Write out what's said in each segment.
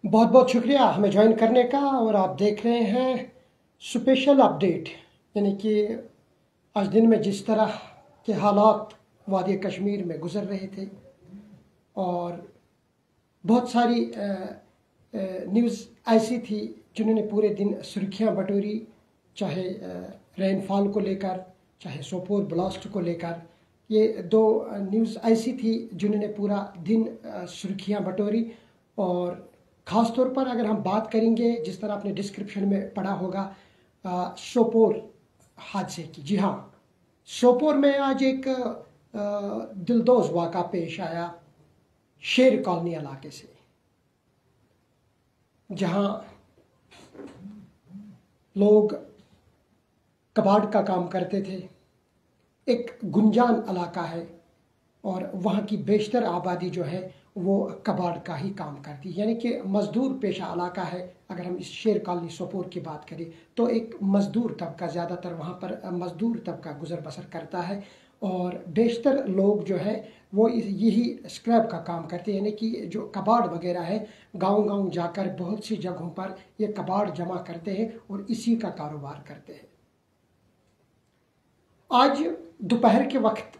बहुत बहुत शुक्रिया हमें ज्वाइन करने का। और आप देख रहे हैं स्पेशल अपडेट, यानी कि आज दिन में जिस तरह के हालात वादी कश्मीर में गुजर रहे थे और बहुत सारी न्यूज़ ऐसी थी जिन्होंने पूरे दिन सुर्खियां बटोरी, चाहे रेनफॉल को लेकर, चाहे सोपोर ब्लास्ट को लेकर। ये दो न्यूज़ ऐसी थी जिन्होंने पूरा दिन सुर्खियां बटोरी। और ख़ास तौर पर अगर हम बात करेंगे, जिस तरह आपने डिस्क्रिप्शन में पढ़ा होगा, सोपोर हादसे की। जी हाँ, सोपोर में आज एक दिलदोज़ वाक़ा पेश आया शेर कॉलोनी इलाके से, जहाँ लोग कबाड़ का काम करते थे। एक गुंजान इलाका है और वहाँ की बेशतर आबादी जो है वो कबाड़ का ही काम करती है, यानी कि मज़दूर पेशा इलाका है। अगर हम इस शेर कॉलोनी सोपोर की बात करें तो एक मज़दूर तबका, ज़्यादातर वहाँ पर मज़दूर तबका गुज़र बसर करता है और बेशतर लोग जो है वो यही स्क्रैप का काम करते हैं, यानी कि जो कबाड़ वगैरह है गांव-गांव जाकर बहुत सी जगहों पर ये कबाड़ जमा करते हैं और इसी का कारोबार करते हैं। आज दोपहर के वक्त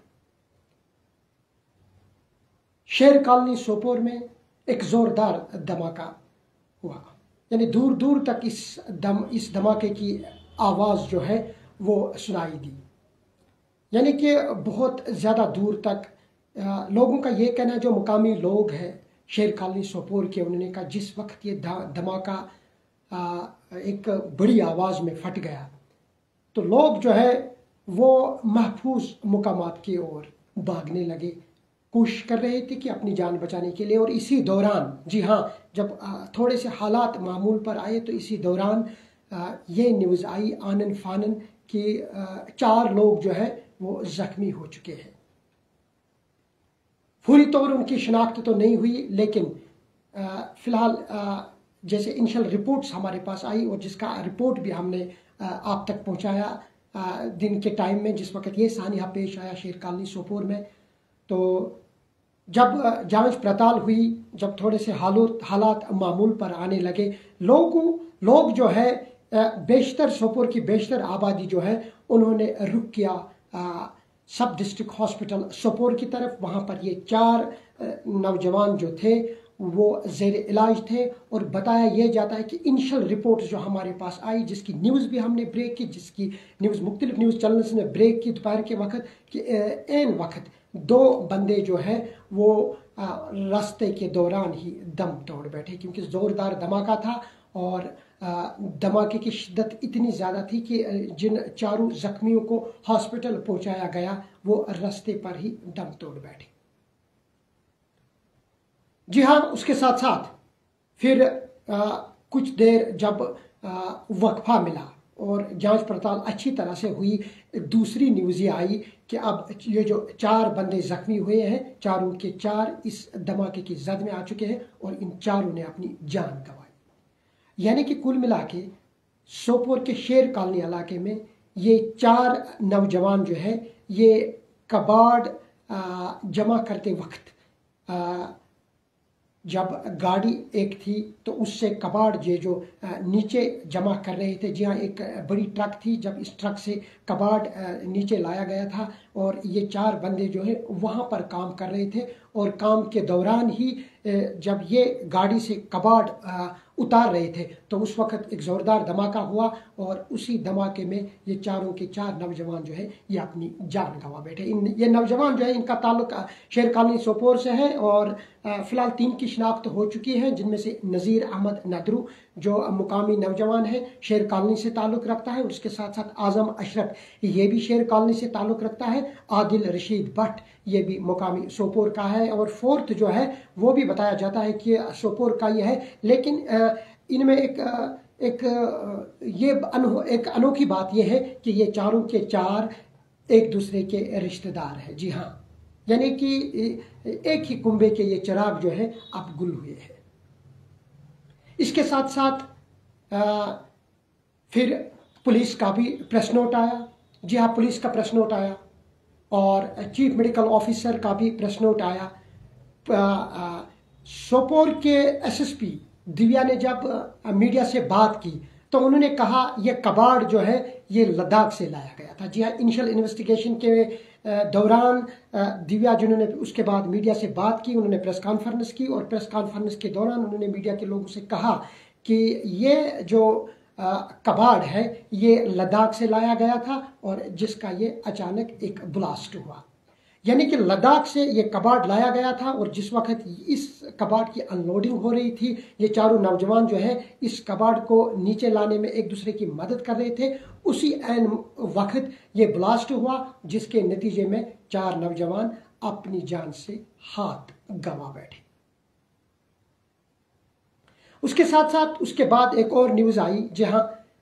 शेर कॉलोनी सोपोर में एक ज़ोरदार धमाका हुआ, यानी दूर दूर तक इस धमाके की आवाज़ जो है वो सुनाई दी, यानी कि बहुत ज़्यादा दूर तक। लोगों का ये कहना है, जो मुकामी लोग हैं शेर कॉलोनी सोपोर के, उन्होंने कहा जिस वक्त ये धमाका एक बड़ी आवाज़ में फट गया तो लोग जो है वो महफूज मुकामात की ओर भागने लगे, कोशिश कर रहे थे कि अपनी जान बचाने के लिए। और इसी दौरान, जी हाँ, जब थोड़े से हालात मामूल पर आए तो इसी दौरान ये न्यूज़ आई आनन फानन कि 4 लोग जो है वो ज़ख्मी हो चुके हैं। पूरी तौर उनकी शिनाख्त तो नहीं हुई, लेकिन फ़िलहाल जैसे इनिशियल रिपोर्ट्स हमारे पास आई और जिसका रिपोर्ट भी हमने आप तक पहुंचाया दिन के टाइम में, जिस वक्त ये सानिया पेश आया शेर कॉलोनी सोपोर में। तो जब जांच पड़ताल हुई, जब थोड़े से हालात मामूल पर आने लगे, लोग जो है बेशतर सोपोर की बेशतर आबादी जो है उन्होंने रुख किया सब डिस्ट्रिक्ट हॉस्पिटल सोपोर की तरफ। वहाँ पर ये 4 नौजवान जो थे वो ज़ेर इलाज थे। और बताया ये जाता है कि इनिशियल रिपोर्ट जो हमारे पास आई, जिसकी न्यूज़ भी हमने ब्रेक की, जिसकी न्यूज़ मुख्तलिफ न्यूज़ चैनल्स ने ब्रेक की दोपहर के वक्त, कि एन वक्त 2 बंदे जो हैं वो रास्ते के दौरान ही दम तोड़ बैठे, क्योंकि ज़ोरदार धमाका था और धमाके की शिद्दत इतनी ज़्यादा थी कि जिन 4 ज़ख्मियों को हॉस्पिटल पहुंचाया गया वो रास्ते पर ही दम तोड़ बैठे। जी हाँ, उसके साथ साथ फिर कुछ देर जब वक्फा मिला और जांच पड़ताल अच्छी तरह से हुई, दूसरी न्यूज़ ये आई कि अब ये जो 4 बंदे ज़ख्मी हुए हैं, चारों के 4 इस धमाके की जद में आ चुके हैं और इन 4 ने अपनी जान गंवाई। यानी कि कुल मिला के सोपोर के शेर कॉलोनी इलाके में ये 4 नौजवान जो है ये कबाड़ जमा करते वक्त, जब गाड़ी एक थी तो उससे कबाड़ जो नीचे जमा कर रहे थे। जी हाँ, एक बड़ी ट्रक थी, जब इस ट्रक से कबाड़ नीचे लाया गया था और ये 4 बंदे जो है वहाँ पर काम कर रहे थे। और काम के दौरान ही जब ये गाड़ी से कबाड़ उतार रहे थे तो उस वक्त एक ज़ोरदार धमाका हुआ और उसी धमाके में ये चारों के 4 नौजवान जो है ये अपनी जान गंवा बैठे। ये नौजवान जो है इनका ताल्लुक शेर कॉलोनी सोपोर से है और फ़िलहाल 3 की शिनाख्त हो चुकी है, जिनमें से नज़ीर अहमद नदरू जो मुकामी नौजवान है शेर कॉलोनी से ताल्लुक़ रखता है, उसके साथ साथ आज़म अशरफ ये भी शेर कॉलोनी से ताल्लुक़ रखता है, आदिल रशीद भट्ट ये भी मुकामी सोपोर का है और 4th जो है वो भी बताया जाता है कि सोपोर का ही है। लेकिन इनमें एक अनोखी बात यह है कि ये चारों के 4 एक दूसरे के रिश्तेदार हैं। जी हाँ, यानी कि एक ही कुंबे के ये चिराग जो है अब गुल हुए हैं। इसके साथ साथ फिर पुलिस का भी प्रेस नोट आया। जी हाँ, पुलिस का प्रेस नोट आया और चीफ मेडिकल ऑफिसर का भी प्रेस नोट आया। सोपोर के एसएसपी दिव्या ने जब मीडिया से बात की तो उन्होंने कहा यह कबाड़ जो है ये लद्दाख से लाया गया था। जी हाँ, इनिशियल इन्वेस्टिगेशन के दौरान दिव्या जिन्होंने उसके बाद मीडिया से बात की, उन्होंने प्रेस कॉन्फ्रेंस की और प्रेस कॉन्फ्रेंस के दौरान उन्होंने मीडिया के लोगों से कहा कि ये जो कबाड़ है ये लद्दाख से लाया गया था और जिसका ये अचानक एक ब्लास्ट हुआ। यानी कि लद्दाख से ये कबाड़ लाया गया था और जिस वक्त इस कबाड़ की अनलोडिंग हो रही थी, ये चारों नौजवान जो है इस कबाड़ को नीचे लाने में एक दूसरे की मदद कर रहे थे। उसी ऐन वक्त ये ब्लास्ट हुआ जिसके नतीजे में 4 नौजवान अपनी जान से हाथ गंवा बैठे। उसके साथ साथ उसके बाद एक और न्यूज आई जहां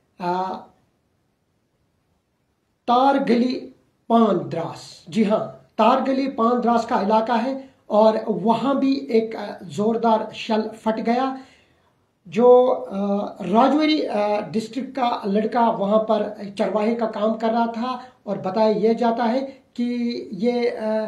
तारगली पानद्रास, जी हाँ, तारगली पानद्रास का इलाका है और वहां भी एक जोरदार शल फट गया। जो राजौरी डिस्ट्रिक्ट का लड़का वहां पर चरवाहे का काम कर रहा था और बताया यह जाता है कि ये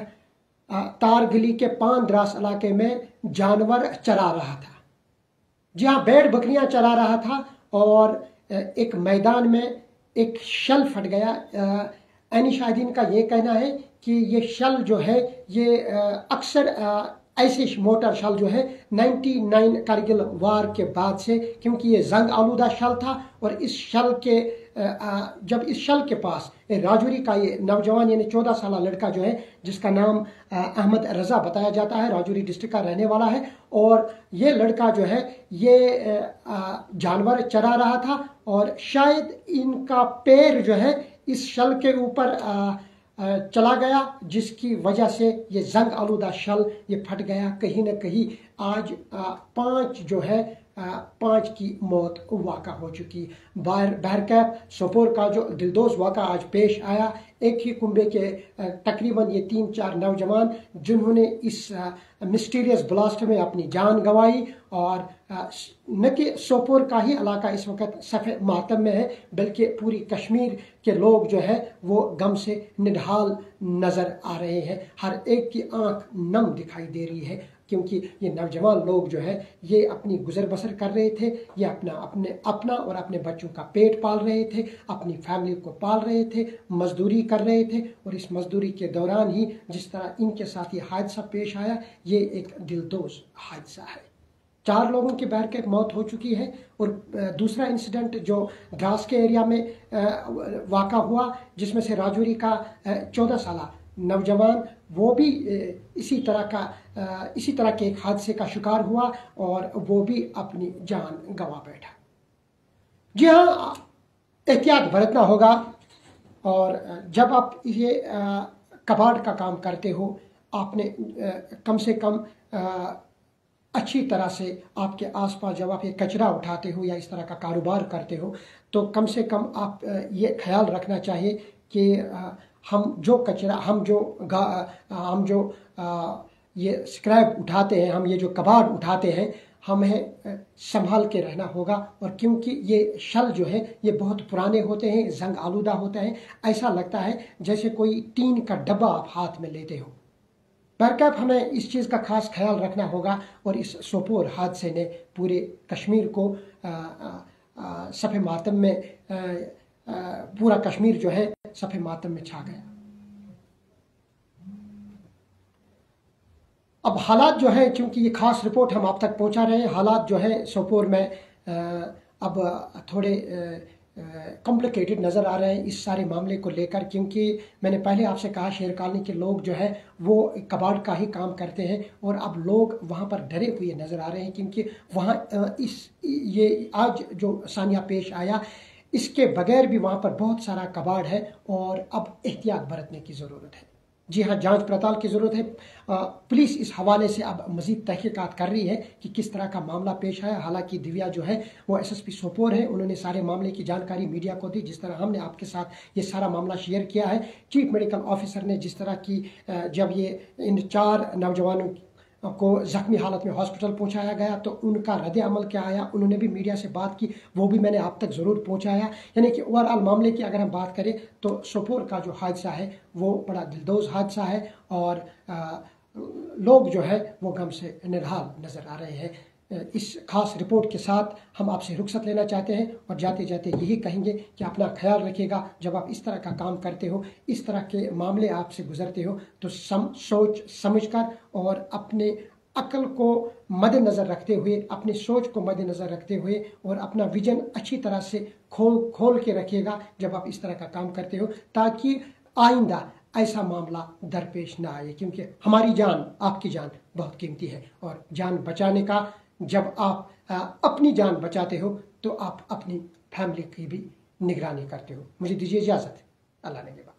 तारगली के पानद्रास इलाके में जानवर चरा रहा था। जी हाँ, भेड़ बकरियां चरा रहा था और एक मैदान में एक शल फट गया। ऐनी शाहिदीन का ये कहना है कि ये शल जो है ये अक्सर ऐसे मोटर शल जो है 99 कारगिल वार के बाद से, क्योंकि ये जंग आलूदा शल था और इस शल के जब इस शल के पास राजौरी का ये नौजवान यानी 14 साल लड़का जो है जिसका नाम अहमद रजा बताया जाता है, राजौरी डिस्ट्रिक्ट का रहने वाला है, और ये लड़का जो है ये जानवर चरा रहा था और शायद इनका पैर जो है इस शल के ऊपर चला गया जिसकी वजह से ये जंग आलूदा शल ये फट गया। कहीं ना कहीं आज 5 जो है 5 की मौत वाक़ा हो चुकी। बहरकैफ सोपोर का जो दिलदोज वाक़ा आज पेश आया, एक ही कुंबे के तकरीबन ये 3-4 नौजवान जिन्होंने इस मिस्टीरियस ब्लास्ट में अपनी जान गंवाई, और न कि सोपोर का ही इलाका इस वक्त सफ़े मातम में है बल्कि पूरी कश्मीर के लोग जो है वो गम से निढाल नज़र आ रहे हैं। हर एक की आंख नम दिखाई दे रही है क्योंकि ये नौजवान लोग जो है ये अपनी गुजर बसर कर रहे थे, ये अपना और अपने बच्चों का पेट पाल रहे थे, अपनी फैमिली को पाल रहे थे, मजदूरी कर रहे थे, और इस मजदूरी के दौरान ही जिस तरह इनके साथ ये हादसा पेश आया ये एक दिलदोज हादसा है। 4 लोगों की बहरकैफ मौत हो चुकी है और दूसरा इंसिडेंट जो द्रास के एरिया में वाक़ा हुआ जिसमें से राजौरी का 14 साल नौजवान वो भी इसी तरह के एक हादसे का शिकार हुआ और वो भी अपनी जान गंवा बैठा। जी हाँ, एहतियात बरतना होगा, और जब आप ये कबाड़ का काम करते हो आपने कम से कम अच्छी तरह से आपके आसपास जब आप ये कचरा उठाते हो या इस तरह का कारोबार करते हो तो कम से कम आप ये ख्याल रखना चाहिए कि हम जो ये स्क्रैप उठाते हैं, हम ये जो कबाड़ उठाते हैं, हमें संभाल के रहना होगा। और क्योंकि ये शल जो है ये बहुत पुराने होते हैं, जंग आलूदा होते हैं, ऐसा लगता है जैसे कोई टीन का डब्बा आप हाथ में लेते हो। बहरकैफ हमें इस चीज़ का खास ख्याल रखना होगा और इस सोपोर हादसे ने पूरे कश्मीर को सफ़े मातम में पूरा कश्मीर जो है सफ़े मातम में छा गया। अब हालात जो है, क्योंकि ये खास रिपोर्ट हम आप तक पहुंचा रहे हैं, हालात जो है सोपोर में अब थोड़े कॉम्प्लिकेटेड नज़र आ रहे हैं इस सारे मामले को लेकर, क्योंकि मैंने पहले आपसे कहा शेर कॉलोनी के लोग जो है वो कबाड़ का ही काम करते हैं और अब लोग वहाँ पर डरे हुए नज़र आ रहे हैं क्योंकि वहाँ ये आज जो सानिया पेश आया इसके बगैर भी वहाँ पर बहुत सारा कबाड़ है और अब एहतियात बरतने की ज़रूरत है। जी हाँ, जांच पड़ताल की ज़रूरत है। पुलिस इस हवाले से अब मज़ीद तहकीकात कर रही है कि किस तरह का मामला पेश आया। हालांकि दिव्या जो है वो SSP सोपोर है, उन्होंने सारे मामले की जानकारी मीडिया को दी जिस तरह हमने आपके साथ ये सारा मामला शेयर किया है। चीफ मेडिकल ऑफिसर ने जिस तरह की जब ये इन 4 नौजवानों को ज़ख्मी हालत में हॉस्पिटल पहुंचाया गया तो उनका रद्द अमल क्या आया, उन्होंने भी मीडिया से बात की, वो भी मैंने आप तक ज़रूर पहुंचाया। यानी कि ओवरऑल मामले की अगर हम बात करें तो सोपोर का जो हादसा है वो बड़ा दिलदोज हादसा है और लोग जो है वो गम से निढाल नज़र आ रहे हैं। इस खास रिपोर्ट के साथ हम आपसे रुखसत लेना चाहते हैं और जाते जाते यही कहेंगे कि अपना ख्याल रखिएगा। जब आप इस तरह का काम करते हो, इस तरह के मामले आपसे गुजरते हो, तो सोच समझकर और अपने अक्ल को मद्देनज़र रखते हुए, अपनी सोच को मद्देनज़र रखते हुए और अपना विजन अच्छी तरह से खोल के रखिएगा जब आप इस तरह का काम करते हो, ताकि आइंदा ऐसा मामला दरपेश ना आए। क्योंकि हमारी जान, आपकी जान बहुत कीमती है और जान बचाने का, जब आप अपनी जान बचाते हो तो आप अपनी फैमिली की भी निगरानी करते हो। मुझे दीजिए इजाज़त। अल्लाह ने के बाद।